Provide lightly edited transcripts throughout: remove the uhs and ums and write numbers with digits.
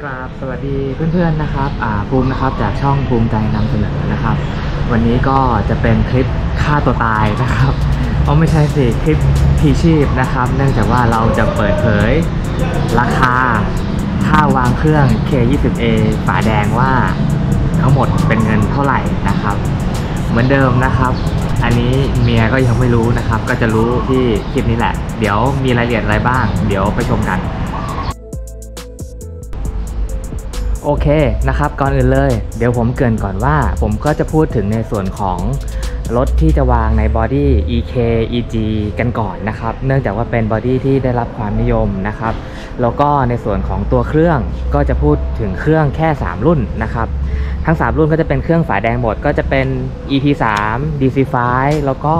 ครับสวัสดีเพื่อนๆนะครับภูมินะครับจากช่องภูมิใจนำเสนอนะครับวันนี้ก็จะเป็นคลิปฆ่าตัวตายนะครับไม่ใช่สิคลิปพีชีพนะครับเนื่องจากว่าเราจะเปิดเผยราคาค่าวางเครื่อง K20A ฝาแดงว่าทั้งหมดเป็นเงินเท่าไหร่นะครับเหมือนเดิมนะครับอันนี้เมียก็ยังไม่รู้นะครับก็จะรู้ที่คลิปนี้แหละเดี๋ยวมีรายละเอียดอะไรบ้างเดี๋ยวไปชมกันโอเคนะครับก่อนอื่นเลยเดี๋ยวผมเกริ่นก่อนว่าผมก็จะพูดถึงในส่วนของรถที่จะวางในบอดี้ EK EG กันก่อนนะครับเนื่องจากว่าเป็นบอดี้ที่ได้รับความนิยมนะครับแล้วก็ในส่วนของตัวเครื่องก็จะพูดถึงเครื่องแค่3รุ่นนะครับทั้ง3รุ่นก็จะเป็นเครื่องฝาแดงหมดก็จะเป็น EP3 DC5 แล้วก็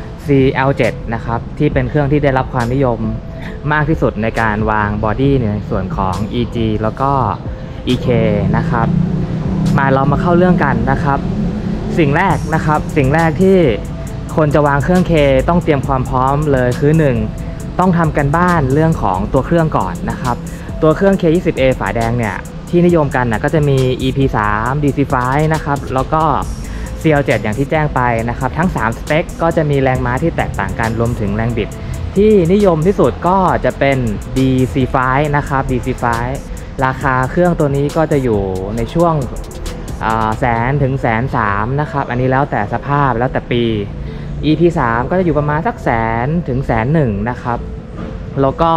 CL7 นะครับที่เป็นเครื่องที่ได้รับความนิยมมากที่สุดในการวางบอดี้ในส่วนของ EG แล้วก็EK นะครับเรามาเข้าเรื่องกันนะครับสิ่งแรกที่คนจะวางเครื่อง K ต้องเตรียมความพร้อมเลยคือ1ต้องทำกันบ้านเรื่องของตัวเครื่องก่อนนะครับตัวเครื่อง K20A ฝาแดงเนี่ยที่นิยมกันก็จะมี EP3 DC5 นะครับแล้วก็ CL7 อย่างที่แจ้งไปนะครับทั้ง3สเปคก็จะมีแรงม้าที่แตกต่างกันรวมถึงแรงบิดที่นิยมที่สุดก็จะเป็น DC5 นะครับ DC5ราคาเครื่องตัวนี้ก็จะอยู่ในช่วงแสนถึง130,000นะครับอันนี้แล้วแต่สภาพแล้วแต่ปี EP3 ก็จะอยู่ประมาณสัก100,000 ถึง101,000นะครับแล้วก็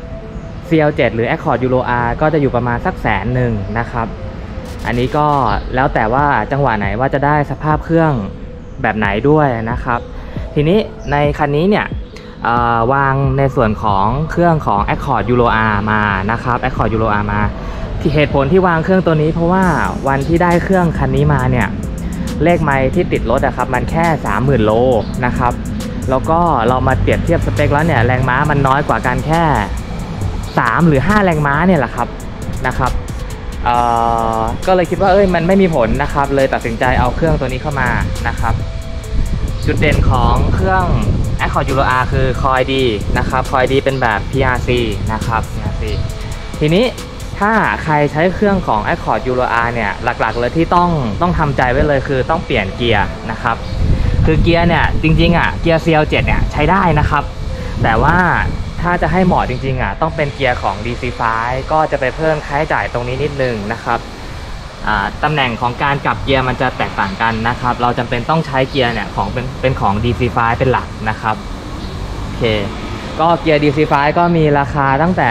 CL7 หรือ Accord Euro R ก็จะอยู่ประมาณสัก100,000นะครับอันนี้ก็แล้วแต่ว่าจังหวะไหนว่าจะได้สภาพเครื่องแบบไหนด้วยนะครับทีนี้ในคันนี้เนี่ยวางในส่วนของเครื่องของ Accord Euro R มานะครับ Accord Euro R มาที่เหตุผลที่วางเครื่องตัวนี้เพราะว่าวันที่ได้เครื่องคันนี้มาเนี่ยเลขไมล์ที่ติดรถครับมันแค่ 30,000 โลนะครับแล้วก็เรามาเปรียบเทียบสเปคแล้วเนี่ยแรงม้ามันน้อยกว่ากันแค่3 หรือ 5 แรงม้าเนี่ยแหละครับนะครับก็เลยคิดว่ามันไม่มีผลนะครับเลยตัดสินใจเอาเครื่องตัวนี้เข้ามานะครับจุดเด่นของเครื่อง Accord Euro R คือคอยดีนะครับคอยดีเป็นแบบ PRC นะครับ PRC ทีนี้ถ้าใครใช้เครื่องของ Accord Euro R เนี่ยหลักๆเลยที่ต้องทำใจไว้เลยคือต้องเปลี่ยนเกียร์นะครับคือเกียร์เนี่ยจริงๆเกียร์ CL7 เนี่ยใช้ได้นะครับแต่ว่าถ้าจะให้เหมาะจริงๆต้องเป็นเกียร์ของ DC5 ก็จะไปเพิ่มค่าใช้จ่ายตรงนี้นิดนึงนะครับตำแหน่งของการกลับเกียร์มันจะแตกต่างกันนะครับเราจำเป็นต้องใช้เกียร์เนี่ยเป็นของ DC5 เป็นหลักนะครับโอเคก็เกียร์ DC5 ก็มีราคาตั้งแต่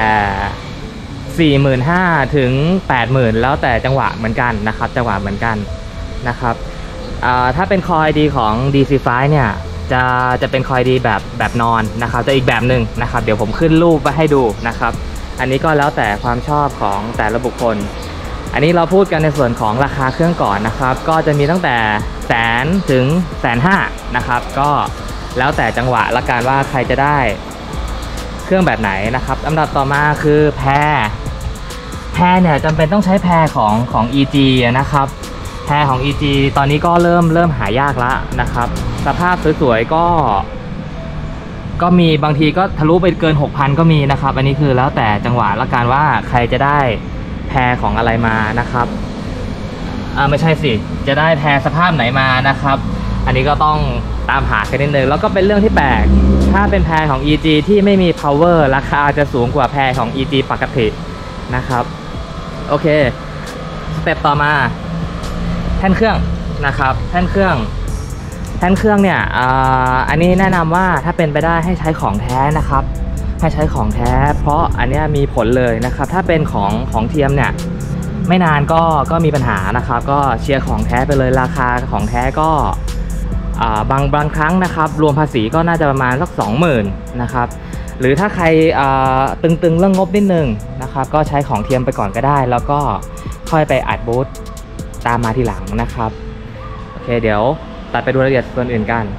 45,000 ถึง 80,000 แล้วแต่จังหวะเหมือนกันนะครับจังหวะเหมือนกันนะครับถ้าเป็นคอยดีของ DC5 เนี่ยจะเป็นคอยดีแบบนอนนะครับจะอีกแบบหนึ่งนะครับเดี๋ยวผมขึ้นรูปไว้ให้ดูนะครับอันนี้ก็แล้วแต่ความชอบของแต่ละบุคคลอันนี้เราพูดกันในส่วนของราคาเครื่องก่อนนะครับก็จะมีตั้งแต่100,000 ถึง150,000นะครับก็แล้วแต่จังหวะละกันว่าใครจะได้เครื่องแบบไหนนะครับอันดับต่อมาคือแพรเนี่ยจำเป็นต้องใช้แพรของ EG นะครับแพรของ EG ตอนนี้ก็เริ่มหายากแล้วนะครับสภาพสวยๆก็มีบางทีก็ทะลุไปเกิน 6,000 ก็มีนะครับอันนี้คือแล้วแต่จังหวะละกันว่าใครจะได้แพรของอะไรมานะครับไม่ใช่สิจะได้แพรสภาพไหนมานะครับอันนี้ก็ต้องตามหากันนิดนึงแล้วก็เป็นเรื่องที่แปลกถ้าเป็นแพรของ EG ที่ไม่มี power ราคาจะสูงกว่าแพรของ EG ปกตินะครับโอเคสเต็ปต่อมาแท่นเครื่องนะครับแท่นเครื่องเนี่ยอันนี้แนะนำว่าถ้าเป็นไปได้ให้ใช้ของแท้นะครับให้ใช้ของแท้เพราะอันนี้มีผลเลยนะครับถ้าเป็นของเทียมเนี่ยไม่นานก็มีปัญหานะครับก็เชียร์ของแท้ไปเลยราคาของแท้ก็บางครั้งนะครับรวมภาษีก็น่าจะประมาณสัก 20,000 นะครับหรือถ้าใครตึงเรื่องงบนิดนึงนะครับก็ใช้ของเทียมไปก่อนก็ได้แล้วก็ค่อยไปอัดบูทตามมาทีหลังนะครับโอเคเดี๋ยวตัดไปดูรายละเอียดส่วนอื่นกัน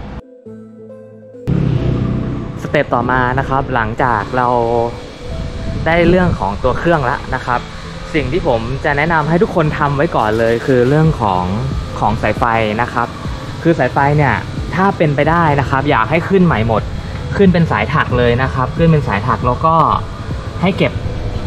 สเต็ปต่อมานะครับหลังจากเราได้เรื่องของตัวเครื่องแล้วนะครับสิ่งที่ผมจะแนะนำให้ทุกคนทำไว้ก่อนเลยคือเรื่องของสายไฟนะครับคือสายไฟเนี่ยถ้าเป็นไปได้นะครับอยากให้ขึ้นใหม่หมดขึ้นเป็นสายถักเลยนะครับขึ้นเป็นสายถักแล้วก็ให้เก็บ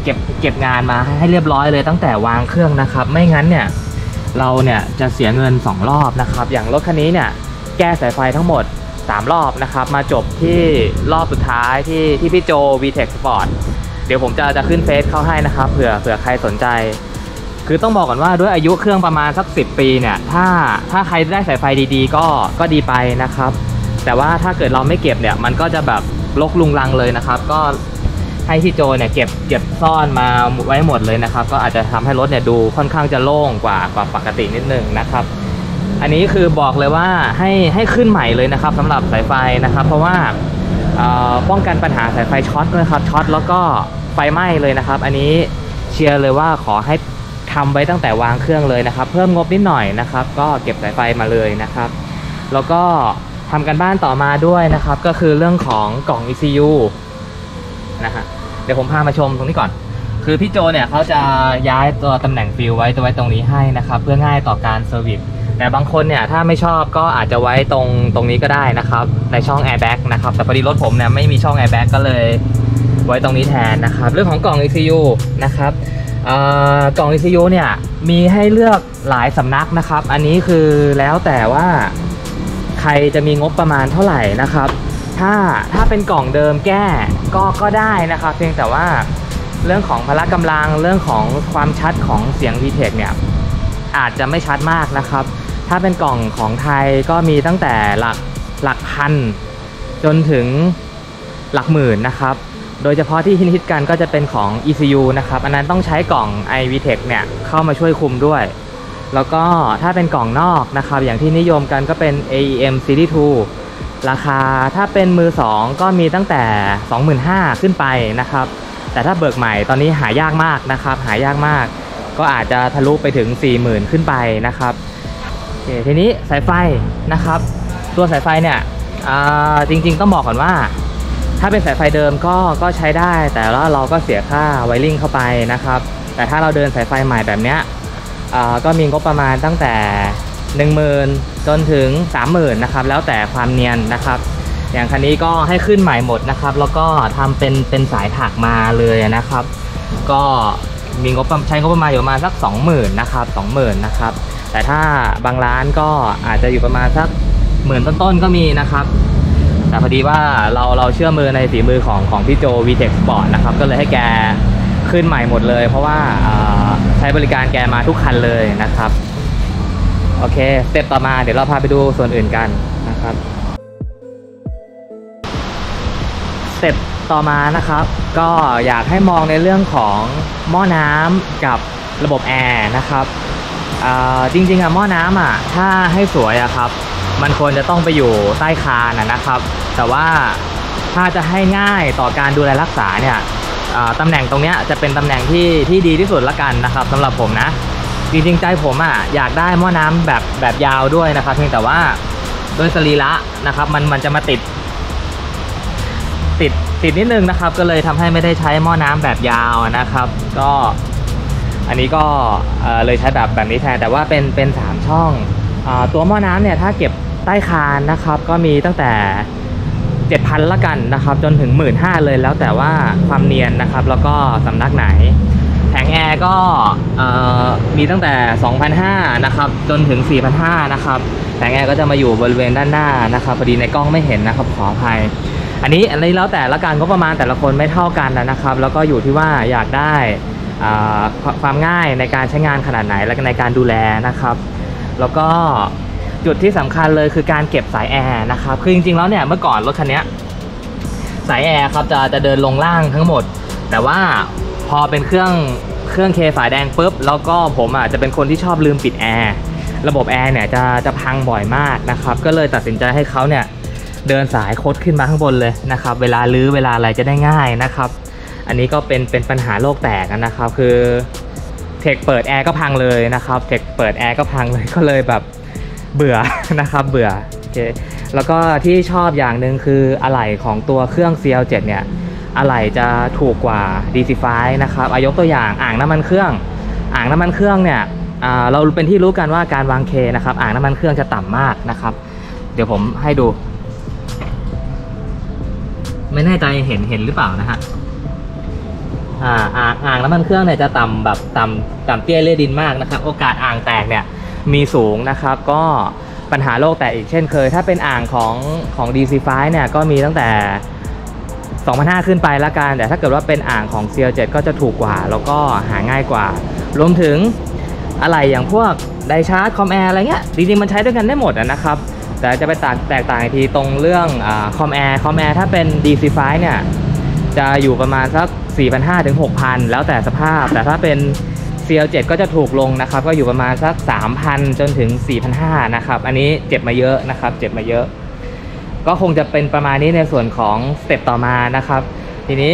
เก็บงานมาให้เรียบร้อยเลยตั้งแต่วางเครื่องนะครับไม่งั้นเนี่ยเราเนี่ยจะเสียเงิน2รอบนะครับอย่างรถคันนี้เนี่ยแก้สายไฟทั้งหมด3รอบนะครับมาจบที่รอบสุดท้ายที่พี่โจ VTech Sport เดี๋ยวผมจะขึ้นเฟซเข้าให้นะครับเผื่อใครสนใจคือต้องบอกก่อนว่าด้วยอายุเครื่องประมาณสัก10 ปีเนี่ยถ้าใครได้สายไฟดีๆก็ดีไปนะครับแต่ว่าถ้าเกิดเราไม่เก็บเนี่ยมันก็จะแบบรกลุงรังเลยนะครับก็ให้พี่โจเนี่ยเก็บซ่อนมาไว้หมดเลยนะครับก็อาจจะทำให้รถเนี่ยดูค่อนข้างจะโล่งกว่าปกตินิดนึงนะครับอันนี้คือบอกเลยว่าให้ขึ้นใหม่เลยนะครับสำหรับสายไฟนะครับเพราะว่าป้องกันปัญหาสายไฟช็อตนะครับช็อตแล้วก็ไฟไหม้เลยนะครับอันนี้เชียร์เลยว่าขอให้ทำไว้ตั้งแต่วางเครื่องเลยนะครับเพิ่มงบนิดหน่อยนะครับก็เก็บสายไฟมาเลยนะครับแล้วก็ทำกันบ้านต่อมาด้วยนะครับก็คือเรื่องของกล่อง ECU นะฮะเดี๋ยวผมพามาชมตรงนี้ก่อนคือพี่โจเนี่ยเขาจะย้ายตัวตำแหน่งฟิลไว้ตรงนี้ให้นะครับเพื่อง่ายต่อการเซอร์วิสแต่บางคนเนี่ยถ้าไม่ชอบก็อาจจะไว้ตรงนี้ก็ได้นะครับในช่อง Airbag นะครับแต่พอดีรถผมเนี่ยไม่มีช่อง Airbag ก็เลยไว้ตรงนี้แทนนะครับเรื่องของกล่อง ECU นะครับกล่อง ECU เนี่ยมีให้เลือกหลายสำนักนะครับอันนี้คือแล้วแต่ว่าใครจะมีงบประมาณเท่าไหร่นะครับถ้าเป็นกล่องเดิมแก้ก็ได้นะครับเพียงแต่ว่าเรื่องของพละกำลังเรื่องของความชัดของเสียง VTech เนี่ยอาจจะไม่ชัดมากนะครับถ้าเป็นกล่องของไทยก็มีตั้งแต่หลักพันจนถึงหลักหมื่นนะครับโดยเฉพาะที่ฮิตกันก็จะเป็นของ ECU นะครับอันนั้นต้องใช้กล่อง iVTech เนี่ยเข้ามาช่วยคุมด้วยแล้วก็ถ้าเป็นกล่องนอกนะครับอย่างที่นิยมกันก็เป็น AEM Series 2 ราคาถ้าเป็นมือ2ก็มีตั้งแต่ 25,000 ขึ้นไปนะครับแต่ถ้าเบิกใหม่ตอนนี้หายากมากนะครับหายากมากก็อาจจะทะลุไปถึง 40,000 ขึ้นไปนะครับทีนี้สายไฟนะครับตัวสายไฟเนี่ยจริงๆต้องบอกก่อนว่าถ้าเป็นสายไฟเดิมก็ใช้ได้แต่ว่าเราก็เสียค่าไวริ่งเข้าไปนะครับแต่ถ้าเราเดินสายไฟใหม่แบบเนี้ยก็มีงบประมาณตั้งแต่ 10,000 จนถึง 30,000 นะครับแล้วแต่ความเนียนนะครับอย่างคันนี้ก็ให้ขึ้นใหม่หมดนะครับแล้วก็ทำเป็นสายถักมาเลยนะครับก็มีใช้งบประมาณอยู่ประมาณสัก 20,000 นะครับ 20,000 นะครับแต่ถ้าบางร้านก็อาจจะอยู่ประมาณสัก10,000 ต้นๆก็มีนะครับแต่พอดีว่าเราเชื่อมือในฝีมือของพี่โจ VTech Sport นะครับก็เลยให้แกขึ้นใหม่หมดเลยเพราะว่าใช้บริการแกมาทุกคันเลยนะครับโอเคสเต็ปต่อมาเดี๋ยวเราพาไปดูส่วนอื่นกันนะครับสเต็ปต่อมานะครับก็อยากให้มองในเรื่องของหม้อน้ำกับระบบแอร์นะครับจริงๆหม้อน้ำถ้าให้สวยครับมันควรจะต้องไปอยู่ใต้คานนะครับแต่ว่าถ้าจะให้ง่ายต่อการดูแลรักษาเนี่ยตำแหน่งตรงนี้จะเป็นตำแหน่งที่ดีที่สุดละกันนะครับสำหรับผมนะจริงๆใจผมอยากได้หม้อน้ำแบบยาวด้วยนะครับเพียงแต่ว่าโดยสรีระนะครับมันจะมาติดนิดนึงนะครับก็เลยทำให้ไม่ได้ใช้หม้อน้ำแบบยาวนะครับก็อันนี้ก็เลยใช้แบบนี้แทนแต่ว่าเป็น3 ช่องตัวหม้อน้ำเนี่ยถ้าเก็บใต้คานนะครับก็มีตั้งแต่ 7,000 ละกันนะครับจนถึง 15,000 เลยแล้วแต่ว่าความเนียนนะครับแล้วก็สำนักไหนแผงแอร์ก็มีตั้งแต่ 2,500 นะครับจนถึง 4,500 นะครับแผงแอร์ก็จะมาอยู่บริเวณด้านหน้านะครับพอดีในกล้องไม่เห็นนะครับขออภัยอันนี้แล้วแต่ละการก็ประมาณแต่ละคนไม่เท่ากันนะครับแล้วก็อยู่ที่ว่าอยากได้ความง่ายในการใช้งานขนาดไหนและในการดูแลนะครับแล้วก็จุดที่สำคัญเลยคือการเก็บสายแอร์นะครับคือจริงๆแล้วเนี่ยเมื่อก่อนรถคันนี้สายแอร์ครับจะเดินลงล่างทั้งหมดแต่ว่าพอเป็นเครื่องเคฝาแดงปุ๊บแล้วก็ผมจะเป็นคนที่ชอบลืมปิดแอร์ระบบแอร์เนี่ยจะพังบ่อยมากนะครับก็เลยตัดสินใจให้เขาเนี่ยเดินสายคดขึ้นมาข้างบนเลยนะครับเวลาลื้อเวลาอะไรจะได้ง่ายนะครับอันนี้ก็เป็นปัญหาโลกแตกนะครับคือเทคเปิดแอร์ก็พังเลยนะครับเทคเปิดแอร์ก็พังเลยก็เลยแบบเบื่อนะครับเบื่อโอเคแล้วก็ที่ชอบอย่างหนึ่งคืออะไหล่ของตัวเครื่อง CL7 เนี่ยอะไหล่จะถูกกว่า DC5 นะครับยกตัวอย่างอ่างน้ำมันเครื่องเนี่ยเราเป็นที่รู้กันว่าการวางเคนะครับอ่างน้ำมันเครื่องจะต่ำมากนะครับเดี๋ยวผมให้ดูไม่แน่ใจเห็นหรือเปล่านะฮะอ่างน้ำมันเครื่องเนี่ยจะต่ำแบบต่ำเตี้ยเลี่ยดินมากนะครับโอกาสอ่างแตกเนี่ยมีสูงนะครับก็ปัญหาโรคแตกอีกเช่นเคยถ้าเป็นอ่างของ DC5 เนี่ยก็มีตั้งแต่2,500ขึ้นไปละกันแต่ถ้าเกิดว่าเป็นอ่างของ CL7 ก็จะถูกกว่าแล้วก็หาง่ายกว่ารวมถึงอะไรอย่างพวกไดชาร์จคอมแอร์อะไรเงี้ยจริงๆมันใช้ด้วยกันได้หมดนะครับแต่จะไปแตกต่างอีกทีตรงเรื่องคอมแอร์ถ้าเป็น DC5 เนี่ยจะอยู่ประมาณสัก 4,500 ถึง 6,000 แล้วแต่สภาพแต่ถ้าเป็น CL7 ก็จะถูกลงนะครับก็อยู่ประมาณสัก 3,000 จนถึง 4,500 นะครับอันนี้เจ็บมาเยอะนะครับเจ็บมาเยอะก็คงจะเป็นประมาณนี้ในส่วนของสเต็ปต่อมานะครับทีนี้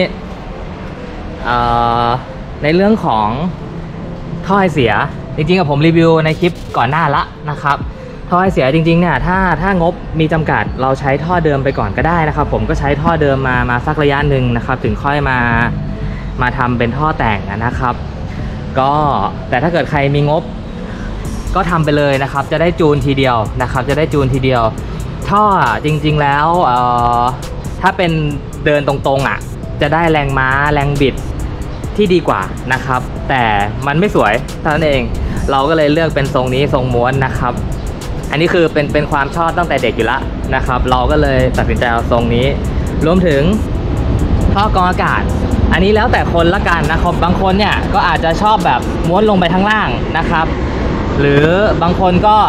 ในเรื่องของท่อไอเสียจริงๆกับผมรีวิวในคลิปก่อนหน้าละนะครับท่อไอเสียจริงๆเนี่ยถ้างบมีจำกัดเราใช้ท่อเดิมไปก่อนก็ได้นะครับผมก็ใช้ท่อเดิมมาสักระยะหนึ่งนะครับถึงค่อยมาทำเป็นท่อแต่งนะครับก็แต่ถ้าเกิดใครมีงบก็ทำไปเลยนะครับจะได้จูนทีเดียวนะครับจะได้จูนทีเดียวท่อจริงๆแล้วถ้าเป็นเดินตรงๆจะได้แรงม้าแรงบิดที่ดีกว่านะครับแต่มันไม่สวยเท่านั้นเองเราก็เลยเลือกเป็นทรงนี้ทรงม้วนนะครับอันนี้คือเป็นความชอบตั้งแต่เด็กอยู่แล้วนะครับเราก็เลยตัดสินใจเอาทรงนี้รวมถึงท่อกรองอากาศอันนี้แล้วแต่คนละกันนะครับบางคนเนี่ยก็อาจจะชอบแบบม้วนลงไปข้างล่างนะครับหรือบางคนก็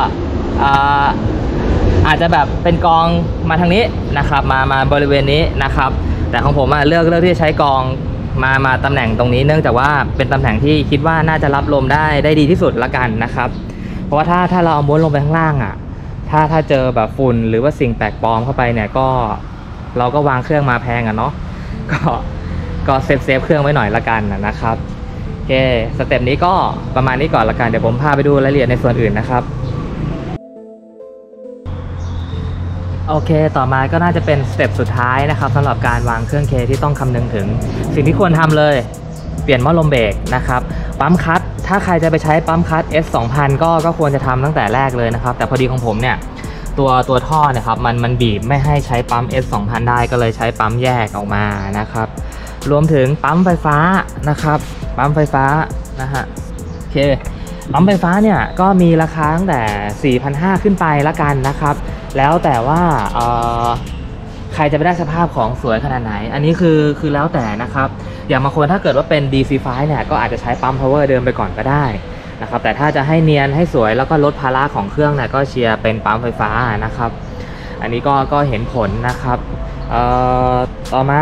อาจจะแบบเป็นกองมาทางนี้นะครับมาบริเวณนี้นะครับแต่ของผมเลือกที่จะใช้กองมาตำแหน่งตรงนี้เนื่องจากว่าเป็นตำแหน่งที่คิดว่าน่าจะรับลมได้ดีที่สุดละกันนะครับเพราะว่าถ้าเราเอาม้วนลงไปข้างล่างถ้าเจอแบบฝุ่นหรือว่าสิ่งแปลกปลอมเข้าไปเนี่ยก็เราก็วางเครื่องมาแพงเนาะก็เซฟเครื่องไว้หน่อยละกันนะครับโอเคสเต็ปนี้ก็ประมาณนี้ก่อนละกันเดี๋ยวผมพาไปดูรายละเอียดในส่วนอื่นนะครับโอเคต่อมาก็น่าจะเป็นสเต็ปสุดท้ายนะครับสำหรับการวางเครื่องเคที่ต้องคำนึงถึงสิ่งที่ควรทำเลยเปลี่ยนหม้อลมเบรกนะครับปั๊มคัทถ้าใครจะไปใช้ปั๊มคัท S2000 ก็ควรจะทำตั้งแต่แรกเลยนะครับแต่พอดีของผมเนี่ยตัวท่อเนี่ยครับมันบีบไม่ให้ใช้ปั๊ม S2000 ได้ก็เลยใช้ปั๊มแยกออกมานะครับรวมถึงปั๊มไฟฟ้านะครับปั๊มไฟฟ้านะฮะโอเคปั๊มไฟฟ้าเนี่ยก็มีราคาตั้งแต่ 4,500 ขึ้นไปละกันนะครับแล้วแต่ว่าใครจะไปได้สภาพของสวยขนาดไหนอันนี้คือแล้วแต่นะครับอย่างบางคนถ้าเกิดว่าเป็น DC5 เนี่ยก็อาจจะใช้ปั๊ม power เดิมไปก่อนก็ได้นะครับแต่ถ้าจะให้เนียนให้สวยแล้วก็ลดภาระของเครื่องเนี่ยก็เชียร์เป็นปั๊มไฟฟ้านะครับอันนี้ก็เห็นผลนะครับต่อมา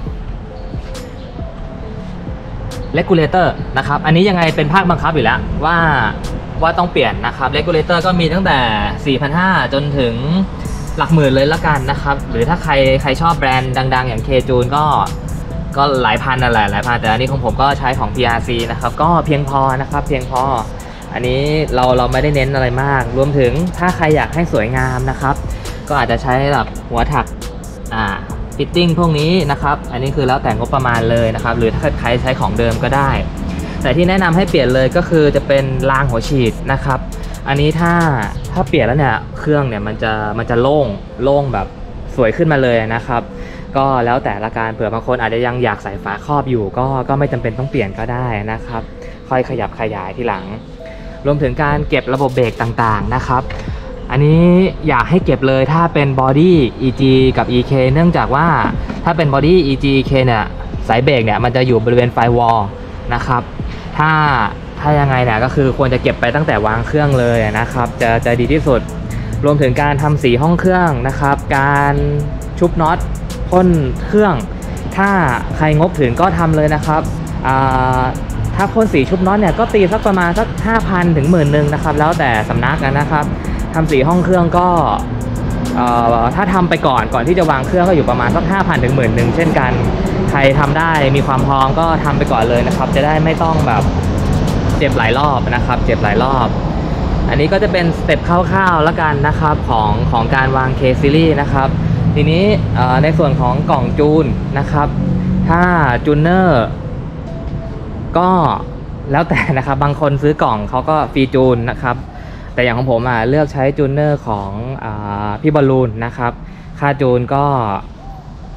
regulator นะครับอันนี้ยังไงเป็นภาคบังคับอยู่แล้วว่าต้องเปลี่ยนนะครับ regulator ก็มีตั้งแต่ 4,500 จนถึงหลักหมื่นเลยละกันนะครับหรือถ้าใครชอบแบรนด์ดังๆอย่าง K-June ก็หลายพันนั่นแหละหลายพันแต่อันนี้ของผมก็ใช้ของ PRC นะครับก็เพียงพอนะครับเพียงพออันนี้เราไม่ได้เน้นอะไรมากรวมถึงถ้าใครอยากให้สวยงามนะครับก็อาจจะใช้แบบหัวถักฟิตติ้งพวกนี้นะครับอันนี้คือแล้วแต่งบประมาณเลยนะครับหรือถ้าใครใช้ของเดิมก็ได้แต่ที่แนะนำให้เปลี่ยนเลยก็คือจะเป็นรางหัวฉีดนะครับอันนี้ถ้าเปลี่ยนแล้วเนี่ยเครื่องเนี่ยมันจะโล่งแบบสวยขึ้นมาเลยนะครับก็แล้วแต่ละการเผื่อบางคนอาจจะยังอยากใส่ฝาครอบอยู่ก็ไม่จำเป็นต้องเปลี่ยนก็ได้นะครับค่อยขยับขยายทีหลังรวมถึงการเก็บระบบเบรกต่างๆนะครับอันนี้อยากให้เก็บเลยถ้าเป็น Body EG กับ EK เนื่องจากว่าถ้าเป็น Body EG EK เนี่ยสายเบรกเนี่ยมันจะอยู่บริเวณไฟวอลนะครับถ้ายังไงเนี่ยก็คือควรจะเก็บไปตั้งแต่วางเครื่องเลยนะครับจะดีที่สุดรวมถึงการทำสีห้องเครื่องนะครับการชุบน็อตพ่นเครื่องถ้าใครงบถึงก็ทำเลยนะครับถ้าพ่นสีชุบน็อตเนี่ยก็ตีสักประมาณสัก 5,000 ถึง 10,000 นะครับแล้วแต่สำนักนะครับทำสีห้องเครื่องก็ถ้าทำไปก่อนที่จะวางเครื่องก็อยู่ประมาณสัก 5,000 ถึง 10,000 เช่นกันใครทำได้มีความพร้อมก็ทำไปก่อนเลยนะครับจะได้ไม่ต้องแบบเจ็บหลายรอบนะครับเจ็บหลายรอบอันนี้ก็จะเป็นสเต็ปคร่าวๆแล้วกันนะครับของการวาง K Series นะครับทีนี้ในส่วนของกล่องจูนนะครับถ้าจูนเนอร์ก็แล้วแต่นะครับบางคนซื้อกล่องเขาก็ฟรีจูนนะครับแต่อย่างของผมเลือกใช้จูนเนอร์ของพี่บอลลูนนะครับค่าจูนก็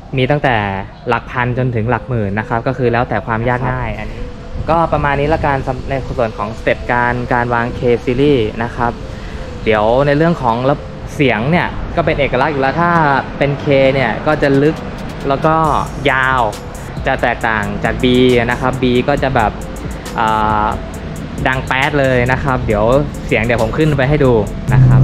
มีตั้งแต่หลักพันจนถึงหลักหมื่นนะครับก็คือแล้วแต่ความยากง่ายอันนี้ก็ประมาณนี้ละกันในส่วนของสเต็ปการวาง K Series นะครับเดี๋ยวในเรื่องของเสียงเนี่ยก็เป็นเอกลักษณ์อยู่แล้วถ้าเป็น K เนี่ยก็จะลึกแล้วก็ยาวจะแตกต่างจาก B นะครับ B ก็จะแบบดังแป๊ดเลยนะครับเดี๋ยวเสียงเดี๋ยวผมขึ้นไปให้ดูนะครับ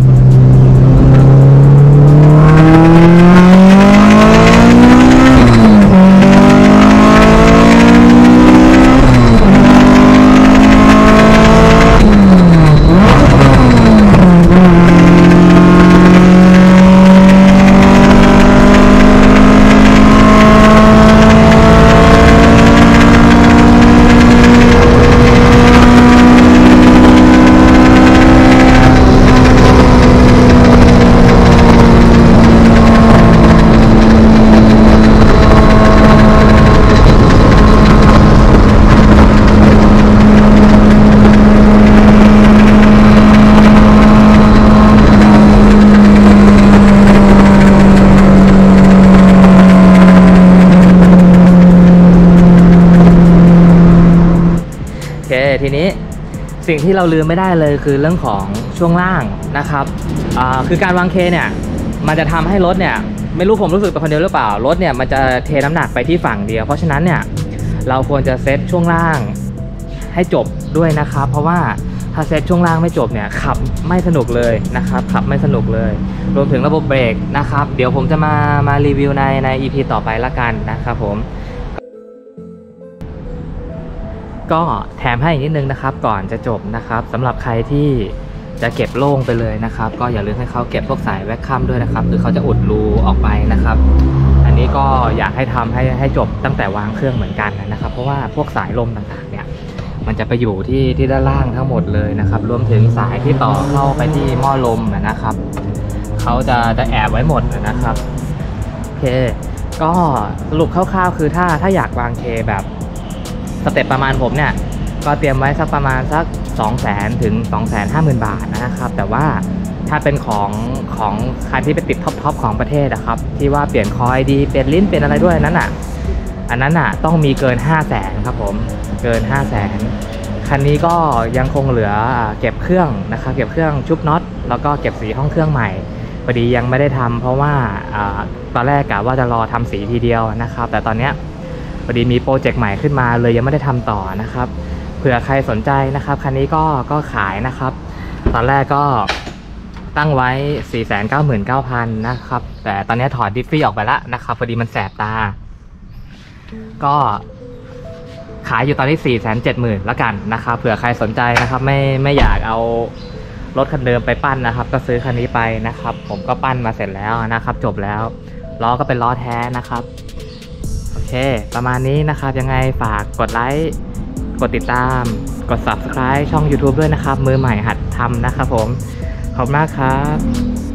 ทีนี้สิ่งที่เราลืมไม่ได้เลยคือเรื่องของช่วงล่างนะครับคือการวางเคเนี่ยมันจะทำให้รถเนี่ยไม่รู้ผมรู้สึกเป็นคนเดียวหรือเปล่ารถเนี่ยมันจะเทน้ำหนักไปที่ฝั่งเดียวเพราะฉะนั้นเนี่ยเราควรจะเซตช่วงล่างให้จบด้วยนะครับเพราะว่าถ้าเซตช่วงล่างไม่จบเนี่ยขับไม่สนุกเลยนะครับขับไม่สนุกเลยรวมถึงระบบเบรกนะครับเดี๋ยวผมจะมารีวิวใน EP ต่อไปละกันนะครับผมก็แถมให้อีกนิดนึงนะครับก่อนจะจบนะครับสำหรับใครที่จะเก็บโล่งไปเลยนะครับก็อย่าลืมให้เขาเก็บพวกสายแวคคัมด้วยนะครับหรือเขาจะอุดรูออกไปนะครับอันนี้ก็อยากให้ทำให้จบตั้งแต่วางเครื่องเหมือนกันนะครับเพราะว่าพวกสายลมต่างๆเนี่ยมันจะไปอยู่ที่ด้านล่างทั้งหมดเลยนะครับรวมถึงสายที่ต่อเข้าไปที่หม้อลมนะครับเขาจะแอบไว้หมดนะครับโอเคก็สรุปคร่าวๆคือถ้าอยากวางเคแบบสเต็ปประมาณผมเนี่ยก็เตรียมไว้สักประมาณสัก 200,000 ถึง 250,000 บาทนะครับแต่ว่าถ้าเป็นของคันที่ไปติดท็อปของประเทศนะครับที่ว่าเปลี่ยนคอยดีเปลี่ยนลิ้นเป็นอะไรด้วยอันนั้นอ่ะต้องมีเกิน 500,000 ครับผมเกิน 500,000 คันนี้ก็ยังคงเหลือเก็บเครื่องนะครับเก็บเครื่องชุบน็อตแล้วก็เก็บสีห้องเครื่องใหม่พอดียังไม่ได้ทำเพราะว่าตอนแรกกะว่าจะรอทำสีทีเดียวนะครับแต่ตอนเนี้ยพอดีมีโปรเจกต์ใหม่ขึ้นมาเลยยังไม่ได้ทำต่อนะครับเผื่อใครสนใจนะครับคันนี้ก็ขายนะครับตอนแรกก็ตั้งไว้ 499,000 นะครับแต่ตอนนี้ถอดดิฟฟี่ออกไปแล้วนะครับพอดีมันแสบตาก็ขายอยู่ตอนนี้ 470,000 แล้วกันนะครับเผื่อใครสนใจนะครับไม่อยากเอารถคันเดิมไปปั้นนะครับก็ซื้อคันนี้ไปนะครับผมก็ปั้นมาเสร็จแล้วนะครับจบแล้วล้อก็เป็นล้อแท้นะครับโอเคประมาณนี้นะครับยังไงฝากกดไลค์กดติดตามกด Subscribe ช่อง YouTube ด้วยนะครับมือใหม่หัดทำนะครับผมขอบคุณมากครับ